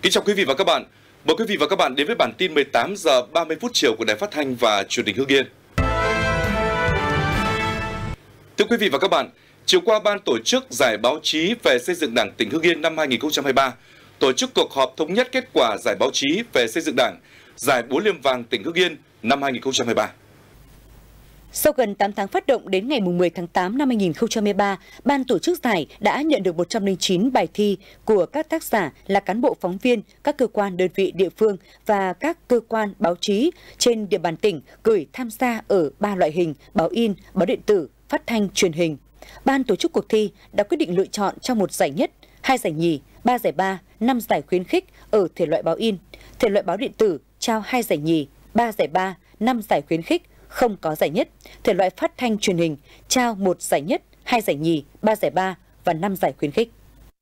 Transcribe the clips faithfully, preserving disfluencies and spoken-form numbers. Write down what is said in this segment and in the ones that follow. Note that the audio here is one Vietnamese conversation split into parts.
Kính chào quý vị và các bạn. Mời quý vị và các bạn đến với bản tin mười tám giờ ba mươi phút chiều của Đài Phát thanh và Truyền hình Hưng Yên. Thưa quý vị và các bạn, chiều qua Ban tổ chức Giải báo chí về xây dựng Đảng tỉnh Hưng Yên năm hai nghìn không trăm hai mươi ba tổ chức cuộc họp thống nhất kết quả Giải báo chí về xây dựng Đảng, Giải Búa Liềm Vàng tỉnh Hưng Yên năm hai nghìn không trăm hai mươi ba. Sau gần tám tháng phát động, đến ngày mười tháng tám năm hai nghìn không trăm hai mươi ba, Ban tổ chức giải đã nhận được một trăm lẻ chín bài thi của các tác giả là cán bộ phóng viên, các cơ quan đơn vị địa phương và các cơ quan báo chí trên địa bàn tỉnh gửi tham gia ở ba loại hình: báo in, báo điện tử, phát thanh, truyền hình. Ban tổ chức cuộc thi đã quyết định lựa chọn cho một giải nhất, hai giải nhì, ba giải ba, năm giải khuyến khích ở thể loại báo in. Thể loại báo điện tử trao hai giải nhì, ba giải ba, năm giải khuyến khích, không có giải nhất. Thể loại phát thanh truyền hình trao một giải nhất, hai giải nhì, ba giải ba và năm giải khuyến khích.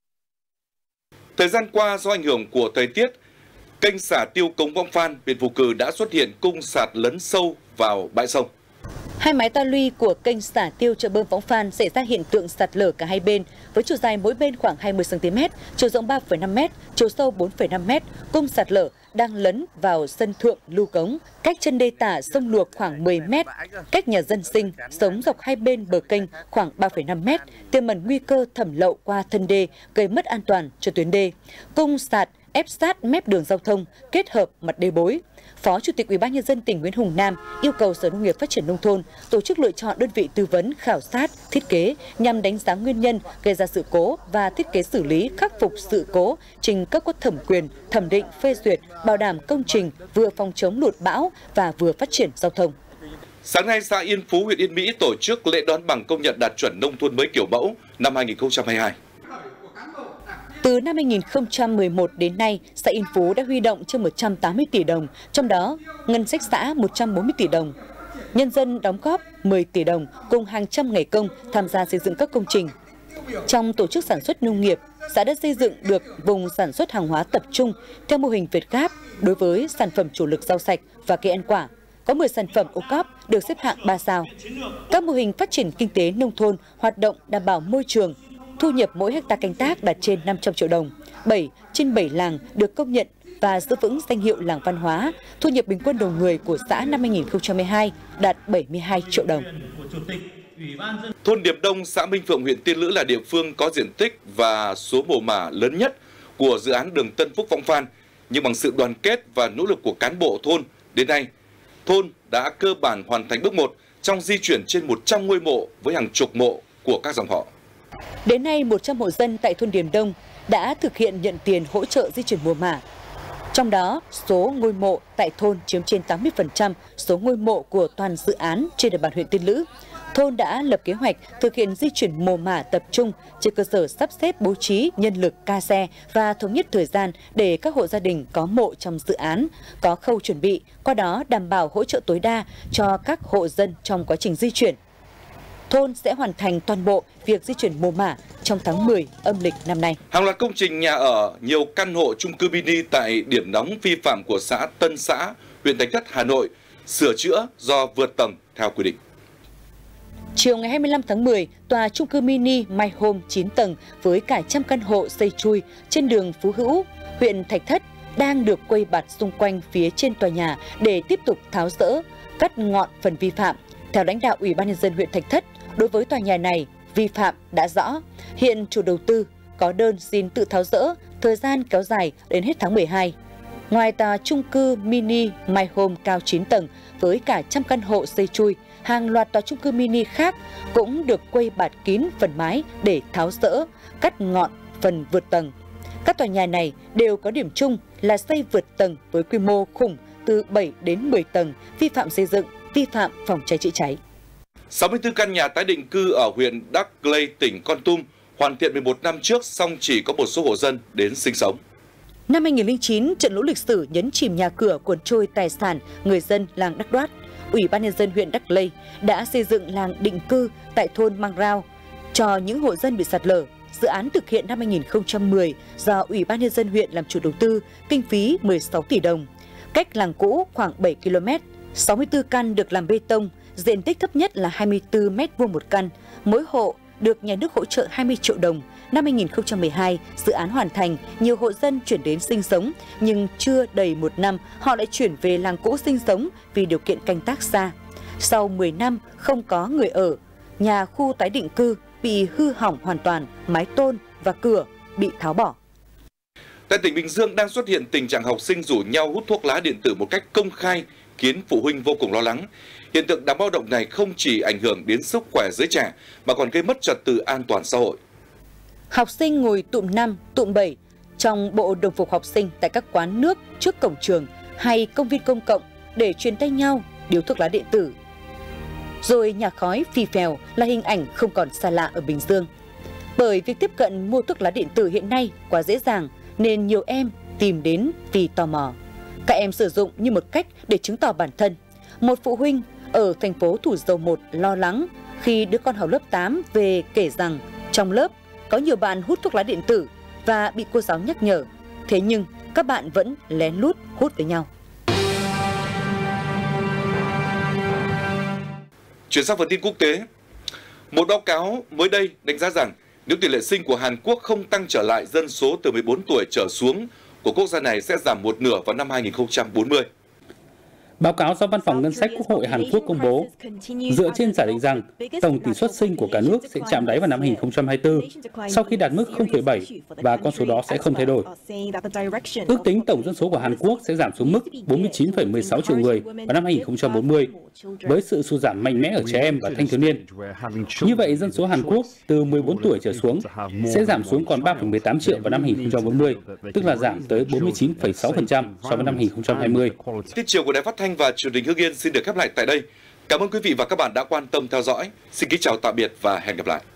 Thời gian qua, do ảnh hưởng của thời tiết, kênh xả tiêu Cống Võng Phan, huyện Phù Cử đã xuất hiện cung sạt lấn sâu vào bãi sông. Hai mái ta luy của kênh xả tiêu chợ Bơm Võng Phan xảy ra hiện tượng sạt lở cả hai bên, với chiều dài mỗi bên khoảng hai mươi xăng ti mét, chiều rộng ba phẩy năm mét, chiều sâu bốn phẩy năm mét. Cung sạt lở đang lấn vào sân thượng lưu cống, cách chân đê tả sông Luộc khoảng mười mét, cách nhà dân sinh sống dọc hai bên bờ kênh khoảng ba phẩy năm mét, tiềm ẩn nguy cơ thẩm lậu qua thân đê, gây mất an toàn cho tuyến đê. Cung sạt ép sát mép đường giao thông, kết hợp mặt đê bối. Phó Chủ tịch Ủy ban nhân dân tỉnh Nguyễn Hùng Nam yêu cầu Sở Nông nghiệp Phát triển nông thôn tổ chức lựa chọn đơn vị tư vấn, khảo sát, thiết kế nhằm đánh giá nguyên nhân gây ra sự cố và thiết kế xử lý khắc phục sự cố, trình cấp có thẩm quyền thẩm định phê duyệt, bảo đảm công trình vừa phòng chống lụt bão và vừa phát triển giao thông. Sáng nay, xã Yên Phú, huyện Yên Mỹ tổ chức lễ đón bằng công nhận đạt chuẩn nông thôn mới kiểu mẫu năm hai nghìn không trăm hai mươi hai. Từ năm hai nghìn không trăm mười một đến nay, xã Yên Phú đã huy động trên một trăm tám mươi tỷ đồng, trong đó ngân sách xã một trăm bốn mươi tỷ đồng. Nhân dân đóng góp mười tỷ đồng cùng hàng trăm ngày công tham gia xây dựng các công trình. Trong tổ chức sản xuất nông nghiệp, xã đã xây dựng được vùng sản xuất hàng hóa tập trung theo mô hình Việt Gáp đối với sản phẩm chủ lực rau sạch và cây ăn quả. Có mười sản phẩm ô cốp được xếp hạng ba sao. Các mô hình phát triển kinh tế nông thôn hoạt động đảm bảo môi trường, thu nhập mỗi hecta canh tác đạt trên năm trăm triệu đồng. bảy trên bảy làng được công nhận và giữ vững danh hiệu làng văn hóa. Thu nhập bình quân đầu người của xã năm hai nghìn không trăm hai mươi hai đạt bảy mươi hai triệu đồng. Thôn Điệp Đông, xã Minh Phượng, huyện Tiên Lữ là địa phương có diện tích và số mồ mả lớn nhất của dự án đường Tân Phúc Võng Phan. Nhưng bằng sự đoàn kết và nỗ lực của cán bộ thôn, đến nay, thôn đã cơ bản hoàn thành bước một trong di chuyển trên một trăm ngôi mộ với hàng chục mộ của các dòng họ. Đến nay, một trăm hộ dân tại thôn Điềm Đông đã thực hiện nhận tiền hỗ trợ di chuyển mồ mả. Trong đó, số ngôi mộ tại thôn chiếm trên tám mươi phần trăm số ngôi mộ của toàn dự án trên địa bàn huyện Tiên Lữ. Thôn đã lập kế hoạch thực hiện di chuyển mồ mả tập trung trên cơ sở sắp xếp bố trí nhân lực ca xe và thống nhất thời gian để các hộ gia đình có mộ trong dự án có khâu chuẩn bị, qua đó đảm bảo hỗ trợ tối đa cho các hộ dân trong quá trình di chuyển. Thôn sẽ hoàn thành toàn bộ việc di chuyển mồ mả trong tháng mười âm lịch năm nay. Hàng loạt công trình nhà ở, nhiều căn hộ chung cư mini tại điểm nóng vi phạm của xã Tân Xã, huyện Thạch Thất, Hà Nội sửa chữa do vượt tầng theo quy định. Chiều ngày hai mươi lăm tháng mười, tòa chung cư mini My Home chín tầng với cả trăm căn hộ xây chui trên đường Phú Hữu, huyện Thạch Thất đang được quây bạt xung quanh phía trên tòa nhà để tiếp tục tháo dỡ, cắt ngọn phần vi phạm. Theo lãnh đạo Ủy ban nhân dân huyện Thạch Thất, đối với tòa nhà này, vi phạm đã rõ. Hiện chủ đầu tư có đơn xin tự tháo dỡ, thời gian kéo dài đến hết tháng mười hai. Ngoài tòa chung cư mini My Home cao chín tầng với cả trăm căn hộ xây chui, hàng loạt tòa chung cư mini khác cũng được quây bạt kín phần mái để tháo dỡ, cắt ngọn phần vượt tầng. Các tòa nhà này đều có điểm chung là xây vượt tầng với quy mô khủng từ bảy đến mười tầng, vi phạm xây dựng, vi phạm phòng cháy chữa cháy. sáu mươi tư căn nhà tái định cư ở huyện Đắc Lây, tỉnh Kon Tum hoàn thiện mười một năm trước, song chỉ có một số hộ dân đến sinh sống. Năm hai nghìn không trăm lẻ chín, trận lũ lịch sử nhấn chìm nhà cửa, cuốn trôi tài sản người dân làng Đắc Đoát. Ủy ban nhân dân huyện Đắc Lây đã xây dựng làng định cư tại thôn Mang Rao cho những hộ dân bị sạt lở. Dự án thực hiện năm hai nghìn không trăm mười do Ủy ban nhân dân huyện làm chủ đầu tư, kinh phí mười sáu tỷ đồng. Cách làng cũ khoảng bảy ki lô mét, sáu mươi tư căn được làm bê tông, diện tích thấp nhất là hai mươi tư mét vuông một căn. Mỗi hộ được nhà nước hỗ trợ hai mươi triệu đồng, năm hai nghìn không trăm mười hai, dự án hoàn thành, nhiều hộ dân chuyển đến sinh sống, nhưng chưa đầy một năm họ lại chuyển về làng cũ sinh sống vì điều kiện canh tác xa. Sau mười năm không có người ở, nhà khu tái định cư bị hư hỏng hoàn toàn, mái tôn và cửa bị tháo bỏ. Tại tỉnh Bình Dương đang xuất hiện tình trạng học sinh rủ nhau hút thuốc lá điện tử một cách công khai, khiến phụ huynh vô cùng lo lắng. Hiện tượng đáng báo động này không chỉ ảnh hưởng đến sức khỏe giới trẻ mà còn gây mất trật tự an toàn xã hội. Học sinh ngồi tụm năm, tụm bảy trong bộ đồng phục học sinh tại các quán nước trước cổng trường hay công viên công cộng để truyền tay nhau điếu thuốc lá điện tử. Rồi nhả khói phì phèo là hình ảnh không còn xa lạ ở Bình Dương. Bởi việc tiếp cận mua thuốc lá điện tử hiện nay quá dễ dàng nên nhiều em tìm đến vì tò mò. Các em sử dụng như một cách để chứng tỏ bản thân. Một phụ huynh ở thành phố Thủ Dầu Một lo lắng khi đứa con học lớp tám về kể rằng trong lớp có nhiều bạn hút thuốc lá điện tử và bị cô giáo nhắc nhở. Thế nhưng các bạn vẫn lén lút hút với nhau. Chuyển sang phần tin quốc tế. Một báo cáo mới đây đánh giá rằng nếu tỷ lệ sinh của Hàn Quốc không tăng trở lại, dân số từ mười bốn tuổi trở xuống của quốc gia này sẽ giảm một nửa vào năm hai nghìn không trăm bốn mươi. Báo cáo do Văn phòng Ngân sách Quốc hội Hàn Quốc công bố dựa trên giả định rằng tổng tỷ suất sinh của cả nước sẽ chạm đáy vào năm hai nghìn không trăm hai mươi tư sau khi đạt mức không phẩy bảy và con số đó sẽ không thay đổi. Ước tính tổng dân số của Hàn Quốc sẽ giảm xuống mức bốn mươi chín phẩy mười sáu triệu người vào năm hai nghìn không trăm bốn mươi với sự sụt giảm mạnh mẽ ở trẻ em và thanh thiếu niên. Như vậy, dân số Hàn Quốc từ mười bốn tuổi trở xuống sẽ giảm xuống còn ba phẩy mười tám triệu vào năm hai nghìn không trăm bốn mươi, tức là giảm tới bốn mươi chín phẩy sáu phần trăm so với năm hai nghìn không trăm hai mươi. Tiết chiều của Đài Phát thanh và Truyền hình Hưng Yên xin được khép lại tại đây. Cảm ơn quý vị và các bạn đã quan tâm theo dõi. Xin kính chào tạm biệt và hẹn gặp lại.